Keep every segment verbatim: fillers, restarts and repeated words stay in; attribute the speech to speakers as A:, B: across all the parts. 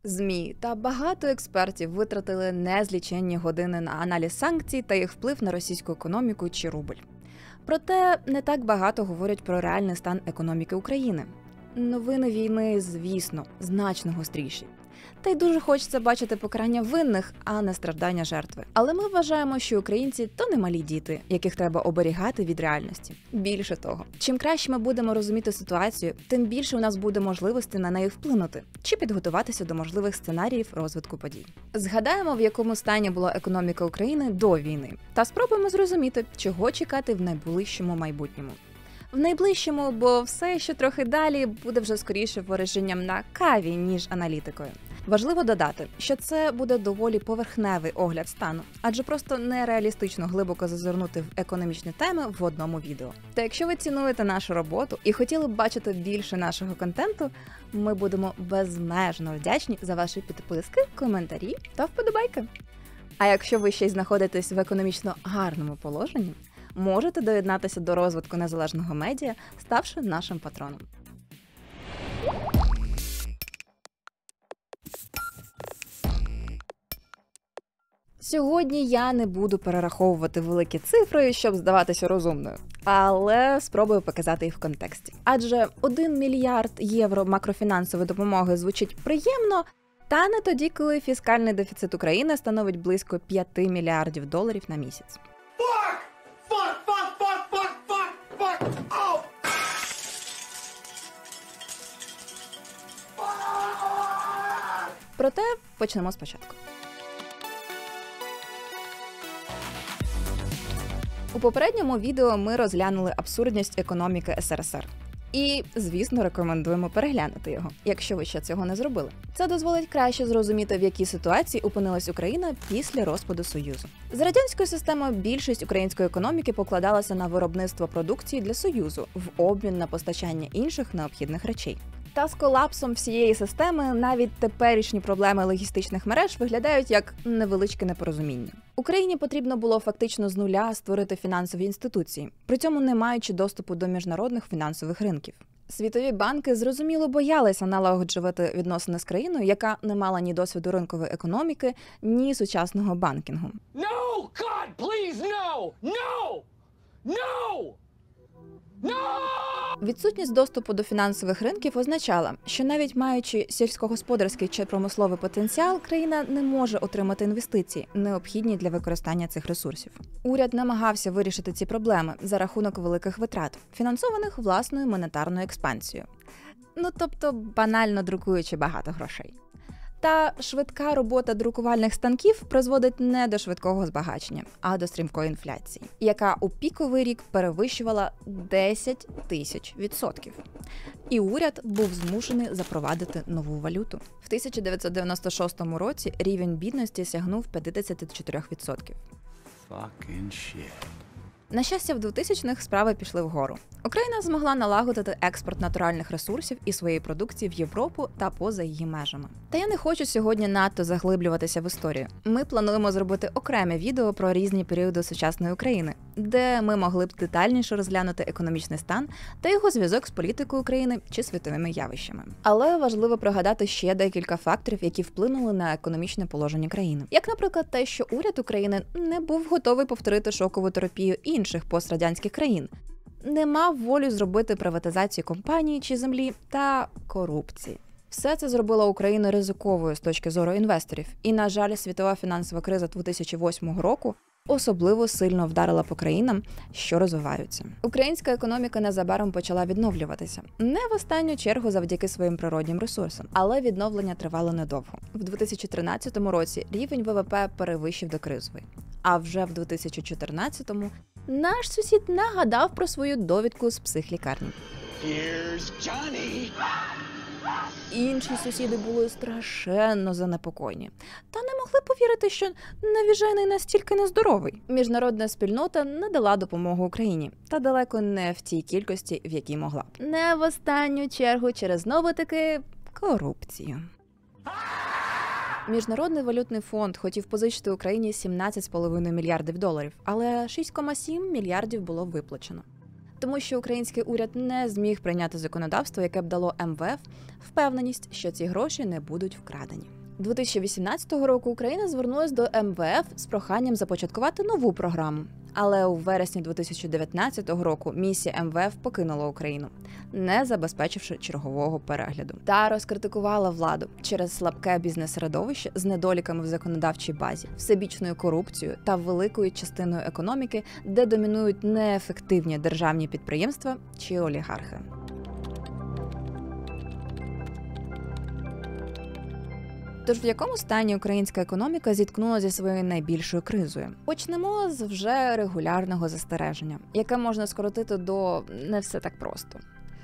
A: ЗМІ та багато експертів витратили незліченні години на аналіз санкцій та їх вплив на російську економіку чи рубль. Проте не так багато говорять про реальний стан економіки України. Новини війни, звісно, значно гостріші. Та й дуже хочеться бачити покарання винних, а не страждання жертви. Але ми вважаємо, що українці – то не малі діти, яких треба оберігати від реальності. Більше того, чим краще ми будемо розуміти ситуацію, тим більше у нас буде можливості на неї вплинути чи підготуватися до можливих сценаріїв розвитку подій. Згадаємо, в якому стані була економіка України до війни, та спробуємо зрозуміти, чого чекати в найближчому майбутньому. В найближчому, бо все, що трохи далі, буде вже скоріше ворожінням на каві, ніж аналітикою. Важливо додати, що це буде доволі поверхневий огляд стану, адже просто нереалістично глибоко зазирнути в економічні теми в одному відео. Та якщо ви цінуєте нашу роботу і хотіли б бачити більше нашого контенту, ми будемо безмежно вдячні за ваші підписки, коментарі та вподобайки. А якщо ви ще й знаходитесь в економічно гарному положенні, можете доєднатися до розвитку незалежного медіа, ставши нашим патроном. Сьогодні я не буду перераховувати великі цифри, щоб здаватися розумною, але спробую показати їх в контексті. Адже один мільярд євро макрофінансової допомоги звучить приємно, та не тоді, коли фіскальний дефіцит України становить близько п'яти мільярдів доларів на місяць. Проте почнемо спочатку. У попередньому відео ми розглянули абсурдність економіки ес ер ес ер. І, звісно, рекомендуємо переглянути його, якщо ви ще цього не зробили. Це дозволить краще зрозуміти, в якій ситуації опинилась Україна після розпаду Союзу. За радянською системою більшість української економіки покладалася на виробництво продукції для Союзу в обмін на постачання інших необхідних речей. Та з колапсом всієї системи навіть теперішні проблеми логістичних мереж виглядають як невеличке непорозуміння. Україні потрібно було фактично з нуля створити фінансові інституції, при цьому не маючи доступу до міжнародних фінансових ринків. Світові банки, зрозуміло, боялися налагоджувати відносини з країною, яка не мала ні досвіду ринкової економіки, ні сучасного банкінгу.
B: No, God, please, no! No! No! No!
A: Відсутність доступу до фінансових ринків означала, що навіть маючи сільськогосподарський чи промисловий потенціал, країна не може отримати інвестиції, необхідні для використання цих ресурсів. Уряд намагався вирішити ці проблеми за рахунок великих витрат, фінансованих власною монетарною експансією. Ну, тобто, банально друкуючи багато грошей. Та швидка робота друкувальних станків призводить не до швидкого збагачення, а до стрімкої інфляції, яка у піковий рік перевищувала десять тисяч відсотків. І уряд був змушений запровадити нову валюту. В тисяча дев'ятсот дев'яносто шостому році рівень бідності сягнув п'ятдесят чотири відсотки.
B: Fucking shit.
A: На щастя, в двотисячних справи пішли вгору. Україна змогла налагодити експорт натуральних ресурсів і своєї продукції в Європу та поза її межами. Та я не хочу сьогодні надто заглиблюватися в історію. Ми плануємо зробити окреме відео про різні періоди сучасної України, де ми могли б детальніше розглянути економічний стан та його зв'язок з політикою України чи світовими явищами. Але важливо пригадати ще декілька факторів, які вплинули на економічне положення країни. Як, наприклад, те, що уряд України не був готовий повторити шокову терапію інших пострадянських країн, не мав волю зробити приватизацію компаній чи землі та корупції. Все це зробило Україну ризиковою з точки зору інвесторів. І, на жаль, світова фінансова криза дві тисячі восьмого року особливо сильно вдарила по країнам, що розвиваються. Українська економіка незабаром почала відновлюватися. Не в останню чергу завдяки своїм природнім ресурсам, але відновлення тривало недовго. В дві тисячі тринадцятому році рівень ве ве пе перевищив докризовий. А вже в дві тисячі чотирнадцятому наш сусід нагадав про свою довідку з психлікарні.
B: Here's Johnny.
A: Інші сусіди були страшенно занепокоєні. Та не могли повірити, що навіжений настільки нездоровий. Міжнародна спільнота надала допомогу Україні. Та далеко не в тій кількості, в якій могла б. Не в останню чергу через знову-таки корупцію. Міжнародний валютний фонд хотів позичити Україні сімнадцять цілих п'ять десятих мільярдів доларів, але шість цілих сім мільярдів було виплачено. тому що український уряд не зміг прийняти законодавство, яке б дало ем ве еф впевненість, що ці гроші не будуть вкрадені. дві тисячі вісімнадцятого року Україна звернулася до ем ве еф з проханням започаткувати нову програму. Але у вересні дві тисячі дев'ятнадцятого року місія ем ве еф покинула Україну, не забезпечивши чергового перегляду. Та розкритикувала владу через слабке бізнес-середовище з недоліками в законодавчій базі, всебічною корупцією та великою частиною економіки, де домінують неефективні державні підприємства чи олігархи. Тож в якому стані українська економіка зіткнулася зі своєю найбільшою кризою? Почнемо з вже регулярного застереження, яке можна скоротити до «не все так просто».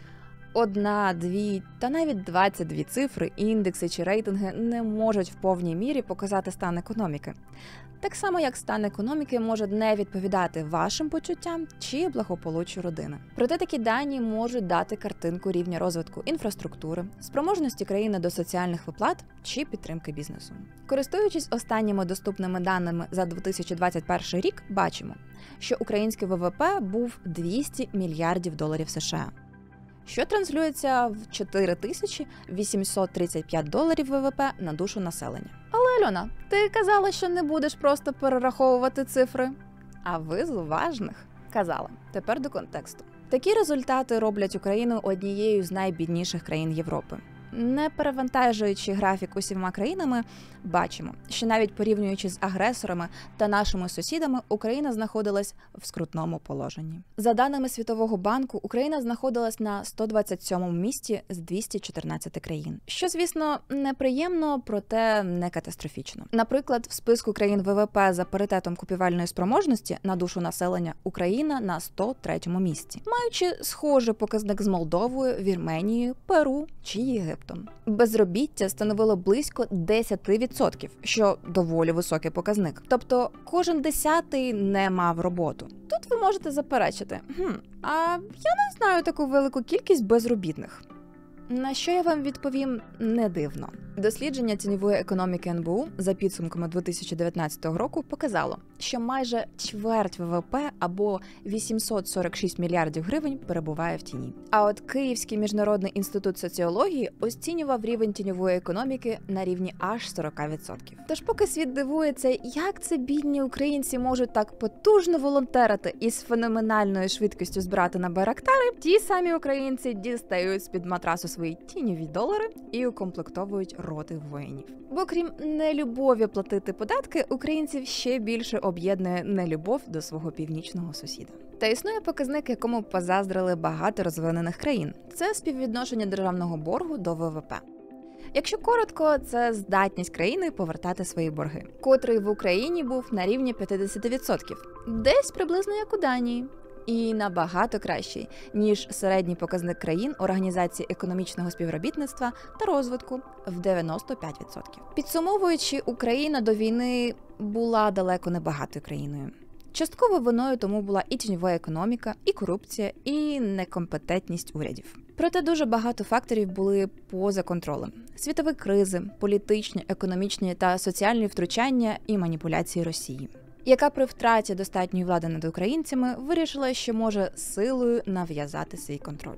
A: Одна, дві та навіть двадцять дві цифри, індекси чи рейтинги не можуть в повній мірі показати стан економіки. Так само, як стан економіки може не відповідати вашим почуттям чи благополуччю родини. Проте такі дані можуть дати картинку рівня розвитку інфраструктури, спроможності країни до соціальних виплат чи підтримки бізнесу. Користуючись останніми доступними даними за дві тисячі двадцять перший рік, бачимо, що український ве ве пе був двісті мільярдів доларів США, що транслюється в чотири тисячі вісімсот тридцять п'ять доларів ве ве пе на душу населення. Але, Альона, ти казала, що не будеш просто перераховувати цифри. А ви з уважних. Казала. Тепер до контексту. Такі результати роблять Україну однією з найбідніших країн Європи. Не перевантажуючи графік усіма країнами, бачимо, що навіть порівнюючи з агресорами та нашими сусідами, Україна знаходилась в скрутному положенні. За даними Світового банку, Україна знаходилась на сто двадцять сьомому місці з двісті чотирнадцяти країн. Що, звісно, неприємно, проте не катастрофічно. Наприклад, в списку країн ве ве пе за паритетом купівельної спроможності на душу населення Україна на сто третьому місці, маючи схожий показник з Молдовою, Вірменією, Перу чи Єгиптом. Безробіття становило близько десять відсотків, що доволі високий показник. Тобто кожен десятий не мав роботу. Тут ви можете заперечити, хм, а я не знаю таку велику кількість безробітних. На що я вам відповім не дивно. Дослідження тіньової економіки ен бе у за підсумками дві тисячі дев'ятнадцятого року показало, що майже чверть ве ве пе або вісімсот сорок шість мільярдів гривень перебуває в тіні. А от Київський міжнародний інститут соціології оцінював рівень тіньової економіки на рівні аж сорок відсотків. Тож поки світ дивується, як це бідні українці можуть так потужно волонтерити і з феноменальною швидкістю збирати на байрактари, ті самі українці дістають з-під матрасу свої тіньові долари і укомплектовують роти воїнів. Бо крім нелюбові платити податки, українців ще більше об'єднує нелюбов до свого північного сусіда. Та існує показник, якому позаздрили багато розвинених країн. Це співвідношення державного боргу до ве ве пе. Якщо коротко, це здатність країни повертати свої борги, котрий в Україні був на рівні п'ятдесят відсотків, десь приблизно як у Данії. І набагато кращий, ніж середній показник країн Організації економічного співробітництва та розвитку в дев'яносто п'ять відсотків. Підсумовуючи, Україна до війни була далеко не багатою країною. Частково виною тому була і тіньова економіка, і корупція, і некомпетентність урядів. Проте дуже багато факторів були поза контролем. Світові кризи, політичні, економічні та соціальні втручання і маніпуляції Росії, яка при втраті достатньої влади над українцями вирішила, що може силою нав'язати свій контроль.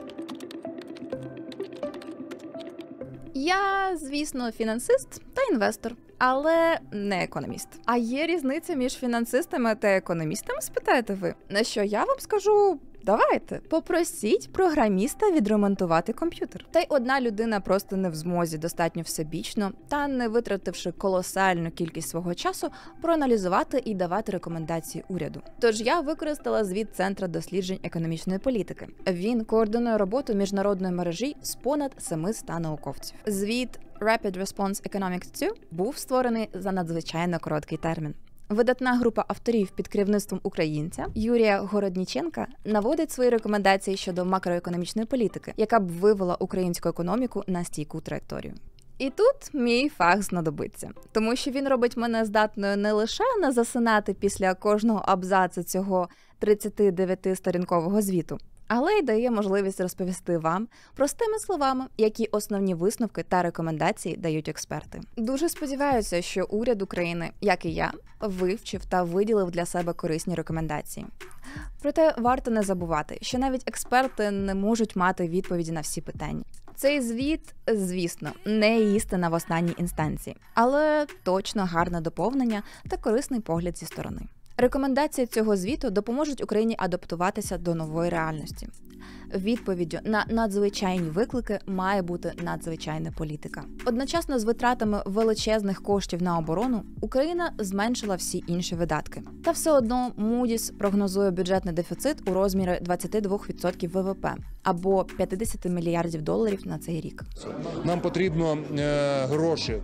A: Я, звісно, фінансист та інвестор, але не економіст. А є різниця між фінансистами та економістами, спитаєте ви? На що я вам скажу? Давайте, попросіть програміста відремонтувати комп'ютер. Та й одна людина просто не в змозі достатньо всебічно та не витративши колосальну кількість свого часу проаналізувати і давати рекомендації уряду. Тож я використала звіт Центру досліджень економічної політики. Він координує роботу міжнародної мережі з понад семиста науковців. Звіт Rapid Response Economics два був створений за надзвичайно короткий термін. Видатна група авторів під керівництвом українця Юрія Городніченка наводить свої рекомендації щодо макроекономічної політики, яка б вивела українську економіку на стійку траєкторію. І тут мій фах знадобиться, тому що він робить мене здатною не лише не засинати після кожного абзацу цього тридцятидевятисторінкового звіту, але й дає можливість розповісти вам простими словами, які основні висновки та рекомендації дають експерти. Дуже сподіваюся, що уряд України, як і я, вивчив та виділив для себе корисні рекомендації. Проте варто не забувати, що навіть експерти не можуть мати відповіді на всі питання. Цей звіт, звісно, не істина в останній інстанції, але точно гарне доповнення та корисний погляд зі сторони. Рекомендації цього звіту допоможуть Україні адаптуватися до нової реальності. Відповіддю на надзвичайні виклики має бути надзвичайна політика. Одночасно з витратами величезних коштів на оборону Україна зменшила всі інші видатки. Та все одно Moody's прогнозує бюджетний дефіцит у розмірі двадцять два відсотки ВВП або п'ятдесят мільярдів доларів на цей рік.
C: Нам потрібно е, гроші.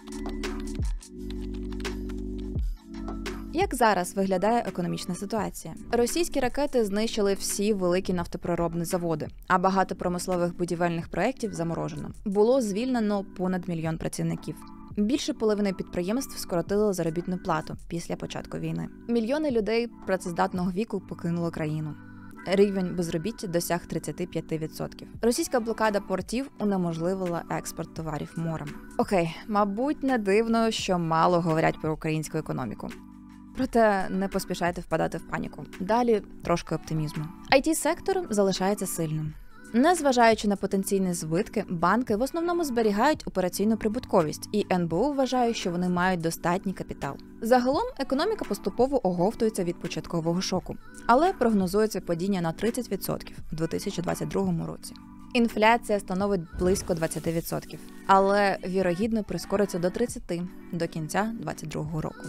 A: Як зараз виглядає економічна ситуація? Російські ракети знищили всі великі нафтопереробні заводи, а багато промислових будівельних проєктів заморожено. Було звільнено понад мільйон працівників. Більше половини підприємств скоротили заробітну плату після початку війни. Мільйони людей працездатного віку покинули країну. Рівень безробіття досяг тридцять п'ять відсотків. Російська блокада портів унеможливила експорт товарів морем. Окей, мабуть, не дивно, що мало говорять про українську економіку. Проте не поспішайте впадати в паніку. Далі трошки оптимізму. ай ті-сектор залишається сильним. Незважаючи на потенційні збитки, банки в основному зберігають операційну прибутковість, і ен бе у вважає, що вони мають достатній капітал. Загалом економіка поступово оговтується від початкового шоку, але прогнозується падіння на тридцять відсотків у дві тисячі двадцять другому році. Інфляція становить близько двадцять відсотків, але вірогідно прискориться до тридцять відсотків до кінця двадцять другого року.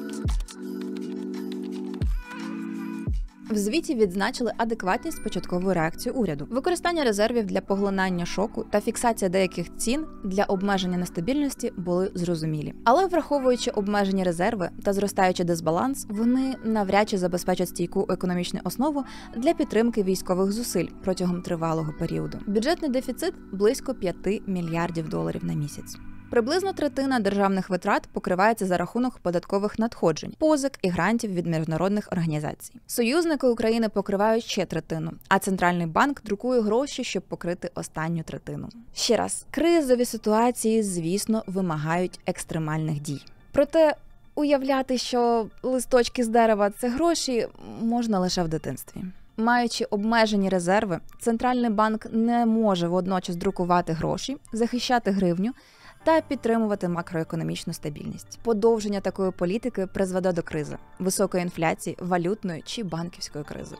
A: В звіті відзначили адекватність початкової реакції уряду, використання резервів для поглинання шоку та фіксація деяких цін для обмеження нестабільності були зрозумілі. Але враховуючи обмежені резерви та зростаючий дисбаланс, вони навряд чи забезпечать стійку економічну основу для підтримки військових зусиль протягом тривалого періоду. Бюджетний дефіцит близько п'ять мільярдів доларів на місяць. Приблизно третина державних витрат покривається за рахунок податкових надходжень, позик і грантів від міжнародних організацій. Союзники України покривають ще третину, а Центральний банк друкує гроші, щоб покрити останню третину. Ще раз, кризові ситуації, звісно, вимагають екстремальних дій. Проте уявляти, що листочки з дерева – це гроші, можна лише в дитинстві. Маючи обмежені резерви, Центральний банк не може водночас друкувати гроші, захищати гривню та підтримувати макроекономічну стабільність. Подовження такої політики призведе до кризи – високої інфляції, валютної чи банківської кризи.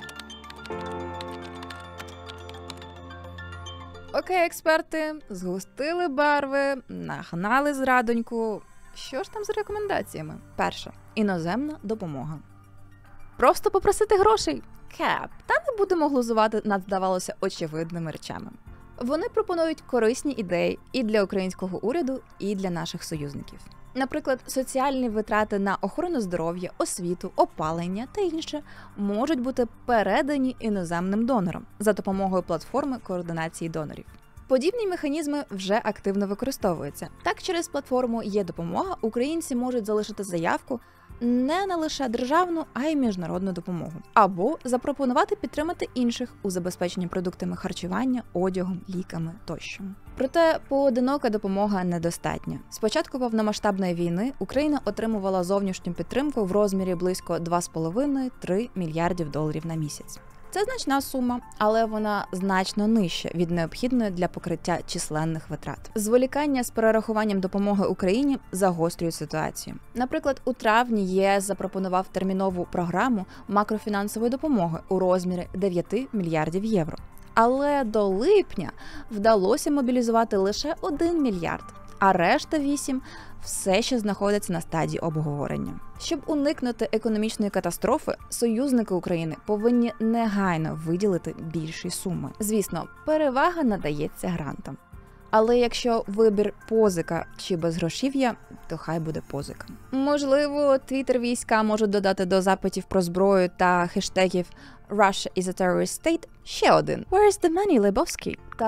A: Окей, експерти, згустили барви, нагнали зрадоньку. Що ж там з рекомендаціями? Перше. Іноземна допомога. Просто попросити грошей? Кеп. Та не будемо глузувати над, здавалося, очевидними речами. Вони пропонують корисні ідеї і для українського уряду, і для наших союзників. Наприклад, соціальні витрати на охорону здоров'я, освіту, опалення та інше можуть бути передані іноземним донорам за допомогою платформи координації донорів. Подібні механізми вже активно використовуються. Так, через платформу «Є-допомога» українці можуть залишити заявку не на лише державну, а й міжнародну допомогу. Або запропонувати підтримати інших у забезпеченні продуктами харчування, одягом, ліками тощо. Проте поодинока допомога недостатня. З початку повномасштабної війни Україна отримувала зовнішню підтримку в розмірі близько два з половиною - три мільярдів доларів на місяць. Це значна сума, але вона значно нижча від необхідної для покриття численних витрат. Зволікання з перерахуванням допомоги Україні загострює ситуацію. Наприклад, у травні ЄС запропонував термінову програму макрофінансової допомоги у розмірі дев'ять мільярдів євро. Але до липня вдалося мобілізувати лише один мільярд, а решта вісім все ще знаходиться на стадії обговорення. Щоб уникнути економічної катастрофи, союзники України повинні негайно виділити більші суми. Звісно, перевага надається грантам. Але якщо вибір позика чи безгрошів'я, то хай буде позика. Можливо, твіттер-війська можуть додати до запитів про зброю та хештегів «Russia is a terrorist state» ще один «Where is the money, Лебовський?» та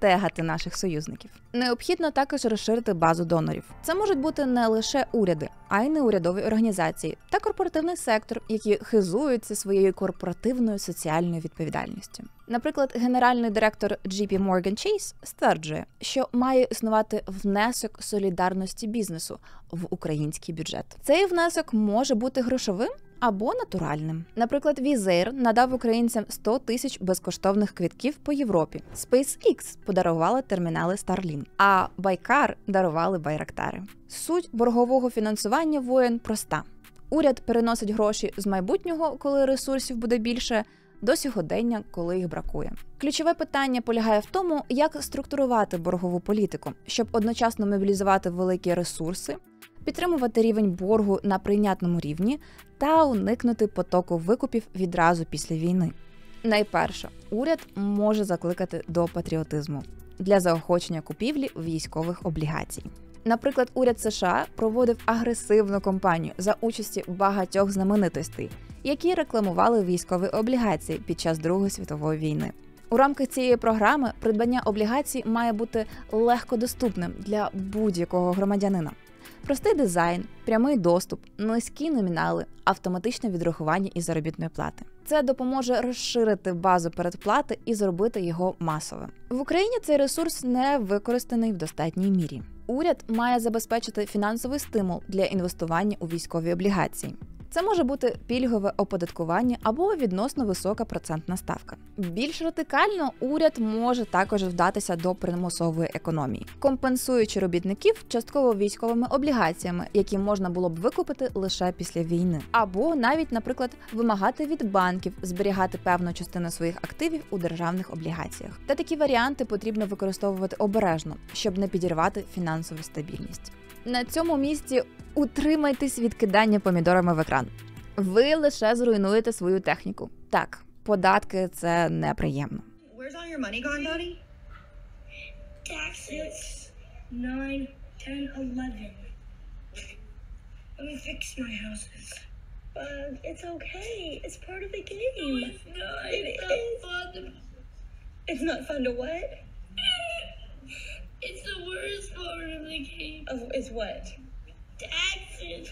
A: тегати наших союзників. Необхідно також розширити базу донорів. Це можуть бути не лише уряди, а й неурядові організації та корпоративний сектор, які хизуються своєю корпоративною соціальною відповідальністю. Наприклад, генеральний директор джей пі Morgan Chase стверджує, що має існувати внесок солідарності бізнесу в український бюджет. Цей внесок може бути грошовим або натуральним. Наприклад, Візер надав українцям сто тисяч безкоштовних квитків по Європі. SpaceX подарували термінали Starlink, а Байкар дарували байрактари. Суть боргового фінансування воєн проста. Уряд переносить гроші з майбутнього, коли ресурсів буде більше, до сьогодення, коли їх бракує. Ключове питання полягає в тому, як структурувати боргову політику, щоб одночасно мобілізувати великі ресурси, підтримувати рівень боргу на прийнятному рівні та уникнути потоку викупів відразу після війни. Найперше, уряд може закликати до патріотизму для заохочення купівлі військових облігацій. Наприклад, уряд США проводив агресивну кампанію за участі багатьох знаменитостей, які рекламували військові облігації під час Другої світової війни. У рамках цієї програми придбання облігацій має бути легкодоступним для будь-якого громадянина. Простий дизайн, прямий доступ, низькі номінали, автоматичне відрахування із заробітної плати. Це допоможе розширити базу передплати і зробити його масовим. В Україні цей ресурс не використаний в достатній мірі. Уряд має забезпечити фінансовий стимул для інвестування у військові облігації. Це може бути пільгове оподаткування або відносно висока процентна ставка. Більш радикально уряд може також вдатися до примусової економії, компенсуючи робітників частково військовими облігаціями, які можна було б викупити лише після війни. Або навіть, наприклад, вимагати від банків зберігати певну частину своїх активів у державних облігаціях. Та такі варіанти потрібно використовувати обережно, щоб не підірвати фінансову стабільність. На цьому місці утримайтесь від кидання помідорами в екран. Ви лише зруйнуєте свою техніку. Так, податки – це неприємно.
D: Where's all your money gone, Daddy?
E: Taxes. Nine, ten, eleven. Let me fix my houses.
D: Bug, it's okay. It's part of the game.
E: It's not.
D: It
E: It's not
D: is.
E: fun.
D: It's not fun to what?
E: It's the worst part of the game.
D: Oh, it's what?
E: Taxes.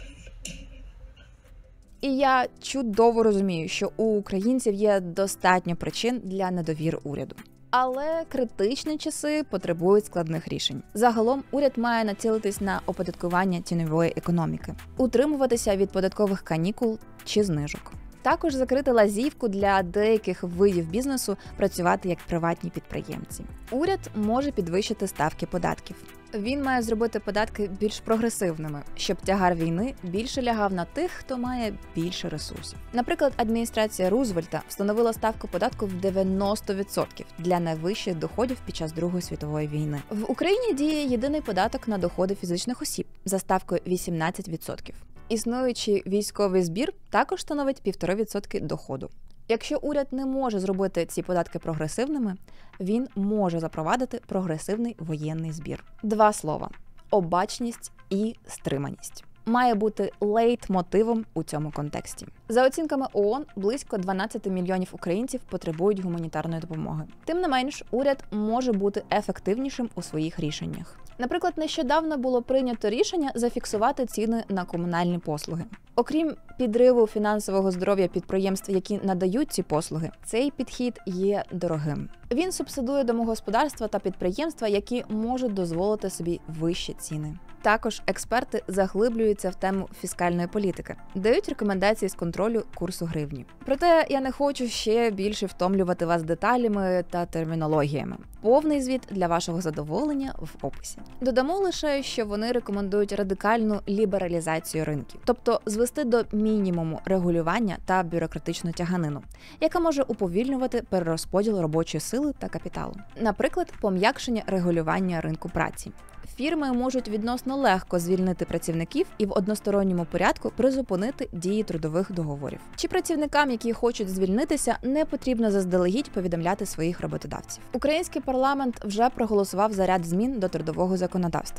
A: І я чудово розумію, що у українців є достатньо причин для недовіри уряду. Але критичні часи потребують складних рішень. Загалом уряд має націлитись на оподаткування тіньової економіки, утримуватися від податкових канікул чи знижок. Також закрити лазівку для деяких видів бізнесу працювати як приватні підприємці. Уряд може підвищити ставки податків. Він має зробити податки більш прогресивними, щоб тягар війни більше лягав на тих, хто має більше ресурсів. Наприклад, адміністрація Рузвельта встановила ставку податку в дев'яносто відсотків для найвищих доходів під час Другої світової війни. В Україні діє єдиний податок на доходи фізичних осіб за ставкою вісімнадцять відсотків. Існуючий військовий збір також становить півтора відсотки доходу. Якщо уряд не може зробити ці податки прогресивними, він може запровадити прогресивний воєнний збір. Два слова – обачність і стриманість. Має бути лейтмотивом у цьому контексті. За оцінками ООН, близько дванадцять мільйонів українців потребують гуманітарної допомоги. Тим не менш, уряд може бути ефективнішим у своїх рішеннях. Наприклад, нещодавно було прийнято рішення зафіксувати ціни на комунальні послуги. Окрім підриву фінансового здоров'я підприємств, які надають ці послуги, цей підхід є дорогим. Він субсидує домогосподарства та підприємства, які можуть дозволити собі вищі ціни. Також експерти заглиблюються в тему фіскальної політики, дають рекомендації з контролю курсу гривні. Проте я не хочу ще більше втомлювати вас деталями та термінологіями. Повний звіт для вашого задоволення в описі. Додамо лише, що вони рекомендують радикальну лібералізацію ринків, тобто звести до мінімуму регулювання та бюрократичну тяганину, яка може уповільнювати перерозподіл робочої сили та капіталу. Наприклад, пом'якшення регулювання ринку праці. Фірми можуть відносно легко звільнити працівників і в односторонньому порядку призупинити дії трудових договорів. Чи працівникам, які хочуть звільнитися, не потрібно заздалегідь повідомляти своїх роботодавців. Український парламент вже проголосував за ряд змін до трудового законодавства.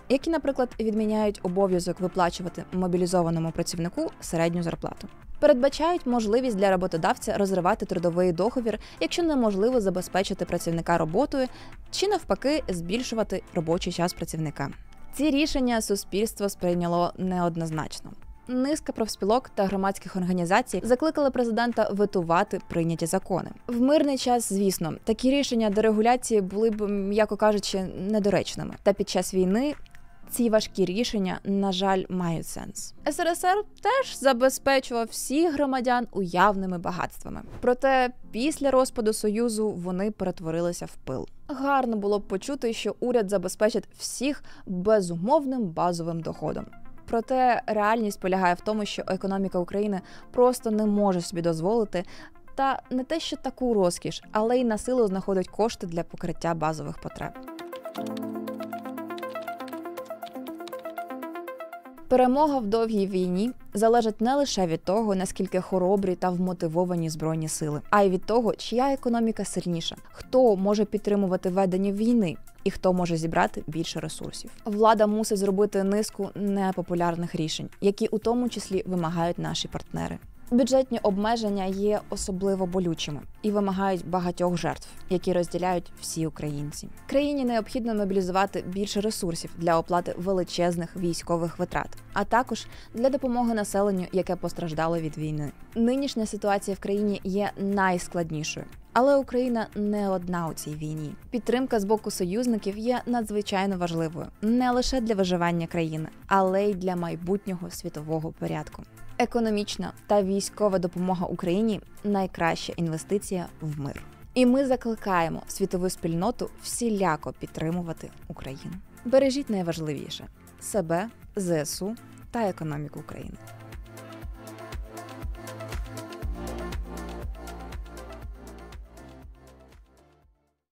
A: які, наприклад, відміняють обов'язок виплачувати мобілізованому працівнику середню зарплату. Передбачають можливість для роботодавця розривати трудовий договір, якщо неможливо забезпечити працівника роботою, чи навпаки збільшувати робочий час працівника. Ці рішення суспільство сприйняло неоднозначно. Низка профспілок та громадських організацій закликали президента ветувати прийняті закони. В мирний час, звісно, такі рішення дерегуляції були б, м'яко кажучи, недоречними. Та під час війни ці важкі рішення, на жаль, мають сенс. ес ер ес ер теж забезпечував всіх громадян уявними багатствами. Проте після розпаду Союзу вони перетворилися в пил. Гарно було б почути, що уряд забезпечить всіх безумовним базовим доходом. Проте реальність полягає в тому, що економіка України просто не може собі дозволити та не те, що таку розкіш, але й на силу знаходить кошти для покриття базових потреб. Перемога в довгій війні залежить не лише від того, наскільки хоробрі та вмотивовані Збройні сили, а й від того, чия економіка сильніша, хто може підтримувати ведення війни і хто може зібрати більше ресурсів. Влада мусить зробити низку непопулярних рішень, які у тому числі вимагають наші партнери. Бюджетні обмеження є особливо болючими і вимагають багатьох жертв, які розділяють всі українці. Країні необхідно мобілізувати більше ресурсів для оплати величезних військових витрат, а також для допомоги населенню, яке постраждало від війни. Нинішня ситуація в країні є найскладнішою. Але Україна не одна у цій війні. Підтримка з боку союзників є надзвичайно важливою не лише для виживання країни, але й для майбутнього світового порядку. Економічна та військова допомога Україні – найкраща інвестиція в мир. І ми закликаємо світову спільноту всіляко підтримувати Україну. Бережіть найважливіше – себе, зе ес у та економіку України.